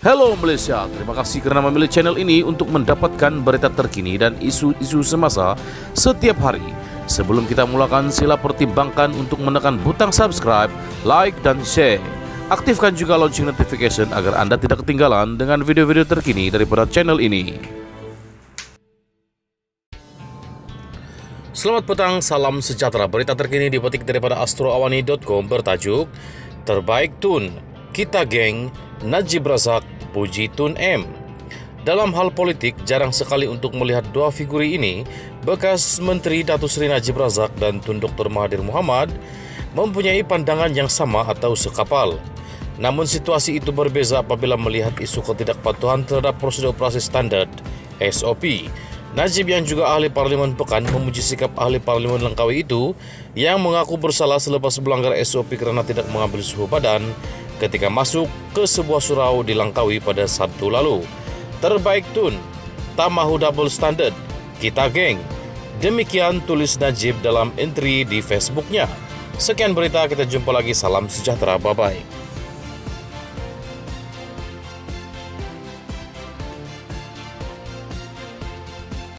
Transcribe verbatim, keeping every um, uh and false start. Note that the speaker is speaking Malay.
Halo Malaysia, terima kasih karena memilih channel ini untuk mendapatkan berita terkini dan isu-isu semasa setiap hari. Sebelum kita mulakan, sila pertimbangkan untuk menekan butang subscribe, like, dan share. Aktifkan juga lonceng notification agar Anda tidak ketinggalan dengan video-video terkini daripada channel ini. Selamat petang, salam sejahtera. Berita terkini dipetik daripada astroawani dot com bertajuk Terbaik Tun, Kita Geng, Najib Razak puji Tun M. Dalam hal politik, jarang sekali untuk melihat dua figuri ini, bekas Menteri Datuk Seri Najib Razak dan Tun Doktor Mahathir Mohamad, mempunyai pandangan yang sama atau sekapal. Namun situasi itu berbeza apabila melihat isu ketidakpatuhan terhadap prosedur operasi standar S O P. Najib yang juga ahli Parlimen Pekan memuji sikap ahli Parlimen Langkawi itu yang mengaku bersalah selepas melanggar S O P kerana tidak mengambil suhu badan ketika masuk ke sebuah surau di Langkawi pada Sabtu lalu. Terbaik Tun, tak mahu double standard, kita geng. Demikian tulis Najib dalam entry di Facebooknya. Sekian berita, kita jumpa lagi. Salam sejahtera, bye-bye.